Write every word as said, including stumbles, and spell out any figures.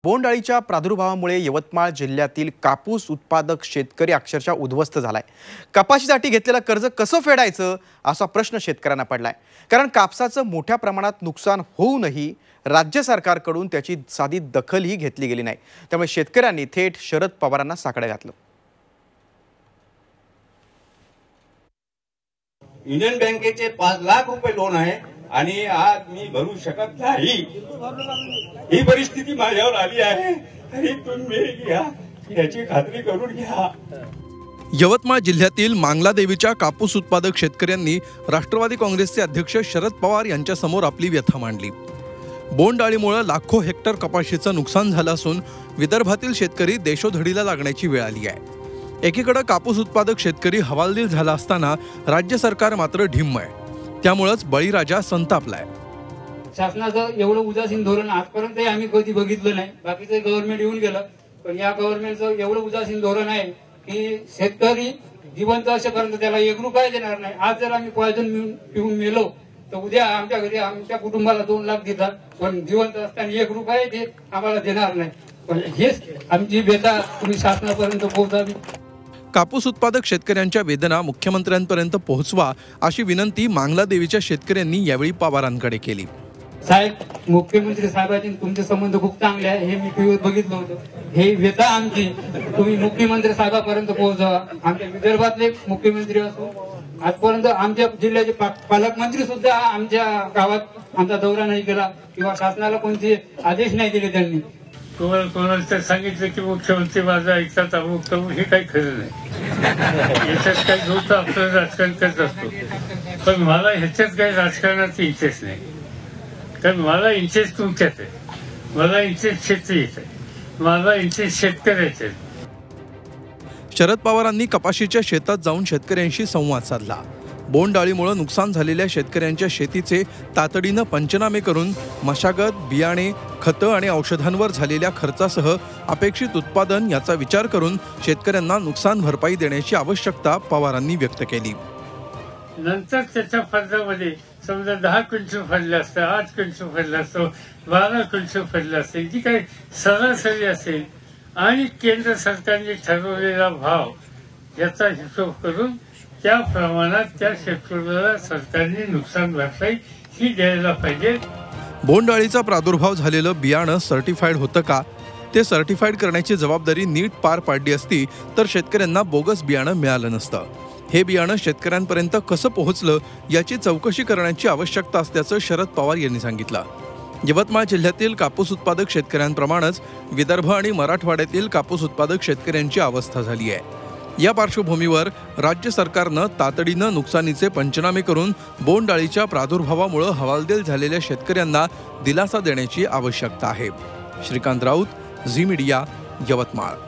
बोंडअळीच्या प्रादुर्भावामुळे यवतमाळ जिल्ह्यातील कापूस उत्पादक शेतकरी अक्षरशः उद्ध्वस्त झालाय। कपाशीसाठी घेतलेलं कर्ज कसं फेडायचं असा प्रश्न शेतकऱ्यांना पडलाय। कारण कापसाचं मोठ्या प्रमाणात नुकसान होऊनही राज्य सरकारकडून त्याची साधी दखलही घेतली गेली नाही। त्यामुळे शेतकऱ्यांनी थेट शरद पवारांना साकडं घातलं। इंडियन बँकेचे पाच लाख रुपये लोन आहे आणि आज मी भरू शकत नाही, ही परिस्थिती माझ्यावर आली आहे। तरी तुम्ही घ्या, याची खात्री करून घ्या। यवतमाळ जिल्ह्यातील मांगलादेवीच्या कापूस उत्पादक शेतकऱ्यांनी राष्ट्रवादी काँग्रेसचे अध्यक्ष शरद पवार यांच्या समोर आपली व्यथा मांडली। बोंडअळीमुळे लाखो हेक्टर कपाशीचं नुकसान झालं असून विदर्भातील शेतकरी देशोधडीला लागण्याची वेळ आली आहे। एकीकडे कापूस उत्पादक शेतकरी हवालदिल झाला असताना राज्य सरकार मात्र ढिम्म आहे। त्यामुळेच बळीराजा संतापलाय। शासनाचं एवढं उदासीन धोरण आजपर्यंत आम्ही कधी बघितलं नाही। बाकीचं गव्हर्नमेंट येऊन गेलं, पण या गव्हर्नमेंटचं एवढं उदासीन धोरण आहे की शेतकरी जिवंत असेपर्यंत त्याला एक रुपया देणार नाही। आज जर आम्ही पॉयझन पिऊन मेलो तर उद्या आमच्या घरी आमच्या कुटुंबाला दोन लाख देतात, पण जिवंत असताना एक रुपया ते आम्हाला देणार नाही। पण हेच आमची व्यथा तुम्ही शासनापर्यंत पोहोचावी। कापूस उत्पादक शेतकऱ्यांच्या वेदना मुख्यमंत्र्यांपर्यंत पोहोचवा अशी विनंती मांगलादेवीच्या शेतकऱ्यांनी यावेळी पवारांकडे केली। साहेब, मुख्यमंत्री साहेबांचे तुमचे संबंध खूप चांगले आहे, हे मी टीव्हीवर बघितलं होतं। हे व्यथा आमची तुम्ही मुख्यमंत्री साहेबांपर्यंत पोहोचवा। आमच्या विदर्भातले मुख्यमंत्री असो, आजपर्यंत आमच्या जिल्ह्याचे पालकमंत्री सुद्धा आमच्या गावात आमचा दौरा नाही केला किंवा शासनाला कोणते आदेश नाही दिले त्यांनी। कोणाला कोणाला सांगितलं की मुख्यमंत्री माझं ऐकतात, अमुक तमुक, हे काही खरं नाही। याच्यात काही होतं, आपलं राजकारण करत असतो, पण मला ह्याच्यात काही राजकारणाचा इंटरेस्ट नाही। कारण मला इंटरेस्ट तुमच्यात आहे, मला इंटरेस्ट शेतीत आहे, मला इंटरेस्ट शेतकऱ्याचे आहे। शरद पवारांनी कपाशीच्या शेतात जाऊन शेतकऱ्यांशी संवाद साधला। बोंडअळीमुळे नुकसान झालेल्या शेतकऱ्यांच्या शेतीचे तातडीनं पंचनामे करून मशागत, बियाणे, खतं आणि औषधांवर झालेल्या खर्चासह अपेक्षित उत्पादन याचा विचार करून शेतकऱ्यांना नुकसान भरपाई देण्याची आवश्यकता पवारांनी व्यक्त केली। नंतर त्याच्या फरकामध्ये समजा दहा क्विंटल फरलं असतं, आठ क्विंटल फरलं असतं, बारा क्विंटल फरलं असेल, जी काही सरासरी असेल आणि केंद्र सरकारने ठरवलेला भाव याचा हिशोब करून त्या प्रमाणात त्या शेतकऱ्याला सरकारने नुकसान भरपाई ही द्यायला पाहिजे। बोंडअळीचा प्रादुर्भाव झालेलं बियाणं सर्टिफाईड होतं का, ते सर्टिफाईड करण्याची जबाबदारी नीट पार पाडली असती तर शेतकऱ्यांना बोगस बियाणं मिळालं नसतं। हे बियाणं शेतकऱ्यांपर्यंत कसं पोहोचलं याची चौकशी करण्याची आवश्यकता असल्याचं शरद पवार यांनी सांगितलं। यवतमाळ जिल्ह्यातील कापूस उत्पादक शेतकऱ्यांप्रमाणेच विदर्भ आणि मराठवाड्यातील कापूस उत्पादक शेतकऱ्यांची अवस्था झाली आहे। या पार्श्वभूमीवर राज्य सरकारनं तातडीनं नुकसानीचे पंचनामे करून बोंडअळीच्या प्रादुर्भावामुळे हवालदिल झालेल्या शेतकऱ्यांना दिलासा देण्याची आवश्यकता आहे। श्रीकांत राऊत, झी मीडिया, यवतमाळ।